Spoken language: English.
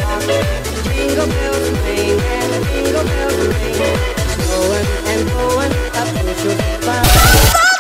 rock. Jingle bells ring and jingle bells ring. Going and going, up to the fire.